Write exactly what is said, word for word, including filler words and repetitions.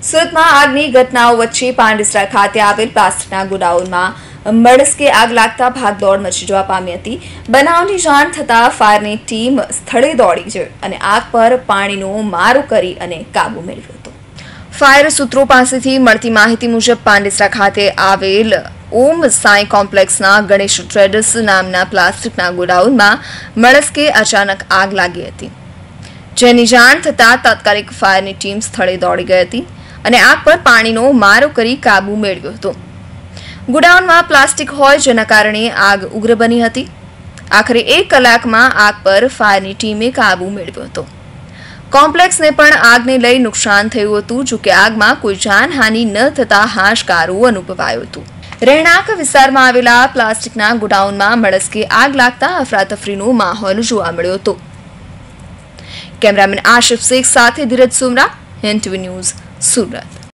સુરતમાં આગની ઘટનાઓ વચ્ચે પાંડેસરા ખાતે આવેલ પ્લાસ્ટિકના ગોડાઉનમાં મળસ્કે આગ લાગતા ભાગદોડ મચી જવા પામી હતી। બનાવની જાણ થતાં ફાયરની ટીમ સ્થળે દોડી જઈ અને આગ પર પાણીનો મારો કરી અને કાબુ મેળવ્યો હતો। ફાયર સૂત્રો પાસેથી મળતી માહિતી મુજબ પાંડેસરા ખાતે આવેલ ઓમ સાઈ કોમ્પ્લેક્સના ગણેશ ટ્રેડર્સ નામના પ્લાસ્ટિકના ગોડાઉનમાં મળસ્કે અચાનક આગ લાગી હતી, જેની જાણ થતાં તાત્કાલિક ફાયરની ટીમ સ્થળે દોડી ગઈ હતી અને આગ પર પાણીનો મારો કરી કાબુ મેળવ્યો હતો। ગોડાઉનમાં પ્લાસ્ટિક હોય જેના કારણે આગ ઉગ્ર બની હતી। આખરે એક કલાકમાં આગ પર ફાયરની ટીમે કાબુ મેળવ્યો હતો। કોમ્પ્લેક્સને પણ આગને લઈ નુકસાન થયું હતું, જો કે આગમાં કોઈ જાનહાનિ ન થતાં હાશકારો અનુભવાયો હતો। રહેણાંક વિસ્તારમાં આવેલા પ્લાસ્ટિકના ગોડાઉનમાં મળસ્કે આગ લાગતા અફરાતફરીનો માહોલ જોવા મળ્યો હતો। કેમેરામેન આશિફ શેખ સાથે Dhiraj Sumra, N TV news, Surat.